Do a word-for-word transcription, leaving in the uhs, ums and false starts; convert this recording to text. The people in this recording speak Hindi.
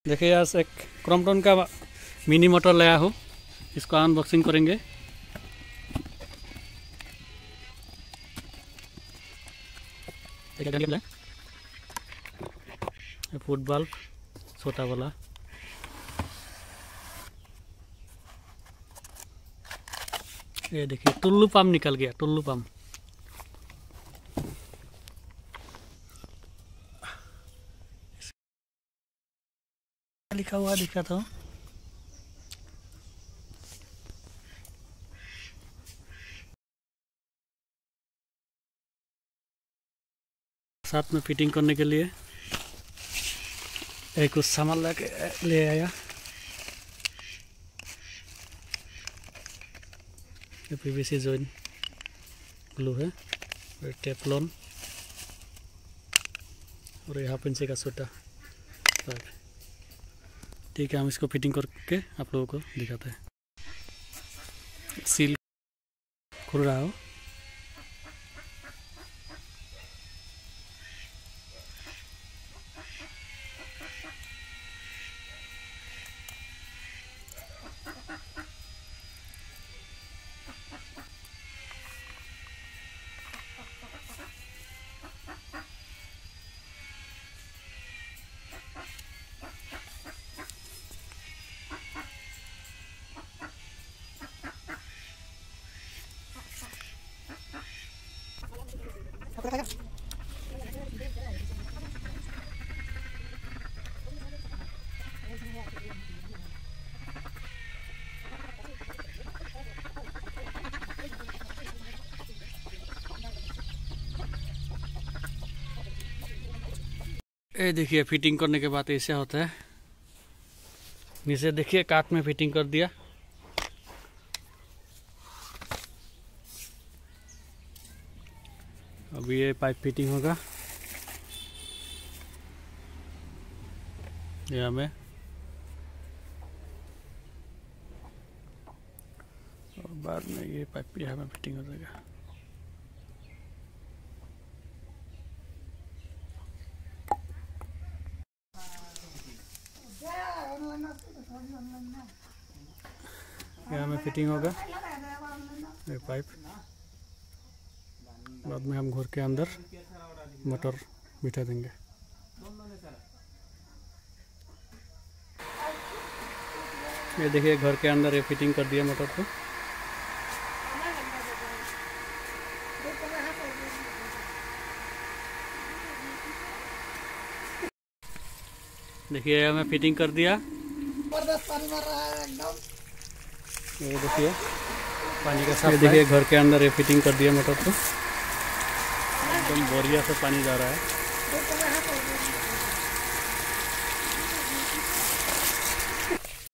देखिए यार, एक क्रॉम्पटन का मिनी मोटर लाया हूँ, इसको अनबॉक्सिंग करेंगे। फुटबॉल छोटा वाला, ये देखिए टुल्लू पंप निकल गया, टुल्लू पंप। लिखा हुआ दिख रहा था, साथ में फिटिंग करने के लिए एक कुछ सामान लाके ले आया। ये पीवीसी जॉइन ग्लू है, और टेफ्लॉन, और यहाँ पंचे का छोटा। ठीक है, हम इसको फिटिंग करके आप लोगों को दिखाते हैं। सील खुल रहा हो, ये देखिए फिटिंग करने के बाद ऐसा होता है। नीचे देखिए काट में फिटिंग कर दिया। अभी ये पाइप फिटिंग होगा यहाँ में, और बाद में ये पाइप यहाँ में फिटिंग हो जाएगा। यहाँ में फिटिंग होगा ये पाइप, बाद में हम घर के अंदर मोटर बिठा देंगे। ये देखिए घर के अंदर ये फिटिंग कर दिया मोटर को। देखिए हमें फिटिंग कर दिया। ये देखिए पानी का साफ। देखिए घर के अंदर ये फिटिंग कर दिया मोटर को, एकदम बढ़िया से पानी जा रहा है।